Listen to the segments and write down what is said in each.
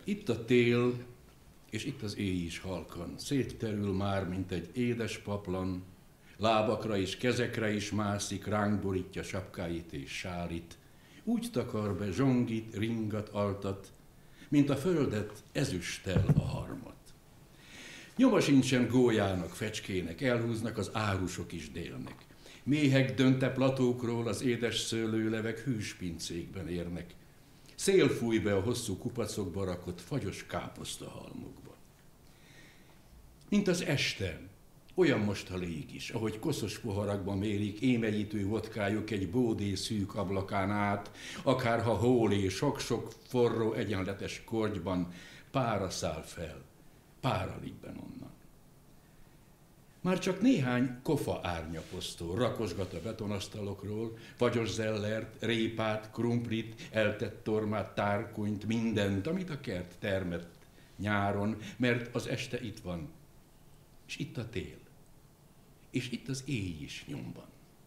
Itt a tél, és itt az éj is halkan. Szétterül már, mint egy édes paplan, lábakra és kezekre is mászik, ránk borítja sapkáit és sálit. Úgy takar be zsongit, ringat, altat, mint a földet ezüsttel a harmat. Nyoma sincsen gólyának, fecskének, elhúznak az árusok is délnek. Méhek dönte platókról az édes szőlőlevek hűs pincékben érnek. Szél fúj be a hosszú kupacokba rakott fagyos káposztahalmokba. Mint az este, olyan most a lég is, ahogy koszos poharakban mérik émenyítő vodkájuk egy bódé szűk ablakán át, akárha hólé sok-sok forró egyenletes kortyban pára száll fel, páralik ben onnan. Már csak néhány kofa árnyaposztó rakosgat a betonasztalokról, fagyos zellert, répát, krumplit, eltett tormát, tárkunyt, mindent, amit a kert termett nyáron, mert az este itt van, és itt a tél, és itt az éj is nyomban.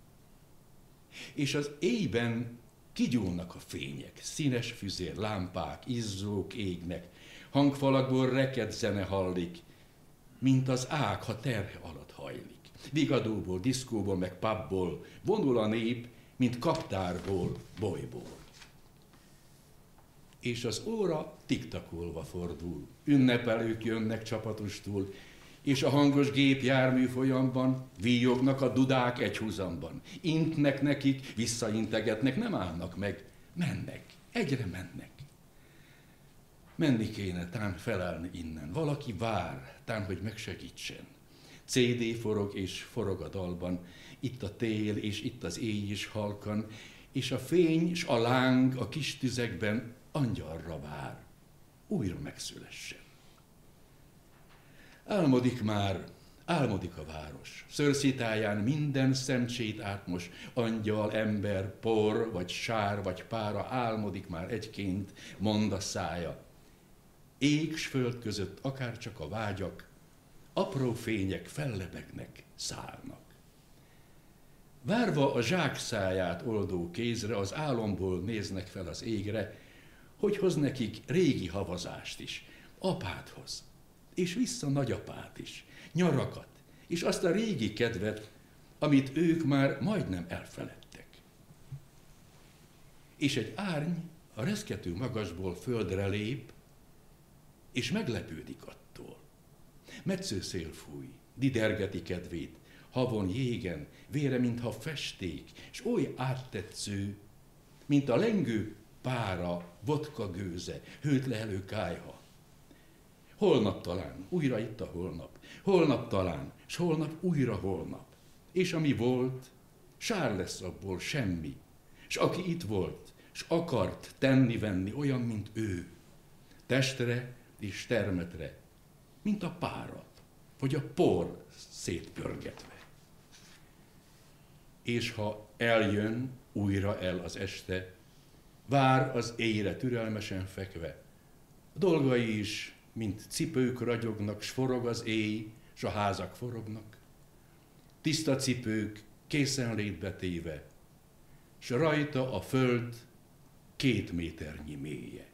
És az éjben kigyúlnak a fények, színes füzér, lámpák, izzók égnek, hangfalakból reked zene hallik, mint az ág, ha terhe alatt hajlik. Vigadóból, diszkóból, meg pubból vonul a nép, mint kaptárból, bolyból. És az óra tiktakolva fordul, ünnepelők jönnek csapatostul, és a hangos gépjármű folyamban víjognak a dudák egyhuzamban. Intnek nekik, visszaintegetnek, nem állnak meg, mennek, egyre mennek. Menni kéne, tán felállni innen. Valaki vár, tán, hogy megsegítsen. CD forog és forog a dalban. Itt a tél, és itt az éj is halkan, és a fény, és a láng a kis tüzekben angyalra vár. Újra megszülessen. Álmodik már, álmodik a város. Szőrszitáján minden szemcsét átmos. Angyal, ember, por, vagy sár, vagy pára álmodik már egyként, mond a szája. Ég s föld között akárcsak a vágyak, apró fények fellebegnek, szállnak. Várva a zsákszáját oldó kézre, az álomból néznek fel az égre, hogy hoz nekik régi havazást is, apát hoz, és vissza nagyapát is, nyarakat, és azt a régi kedvet, amit ők már majdnem elfeledtek. És egy árny a reszkető magasból földre lép, és meglepődik attól. Metsző szél fúj, didergeti kedvét, havon, jégen, vére, mintha festék, s oly áttetsző, mint a lengő pára, vodka gőze, hőtlehelő kályha. Holnap talán, újra itt a holnap, holnap talán, s holnap újra holnap. És ami volt, sár lesz abból semmi, s aki itt volt, s akart tenni-venni olyan, mint ő, testre és termetre, mint a párat, vagy a por szétpörgetve. És ha eljön újra el az este, vár az éjre türelmesen fekve, a dolgai is, mint cipők ragyognak, s forog az éj, s a házak forognak, tiszta cipők készenlétbe téve, s rajta a föld 2 méternyi mélye.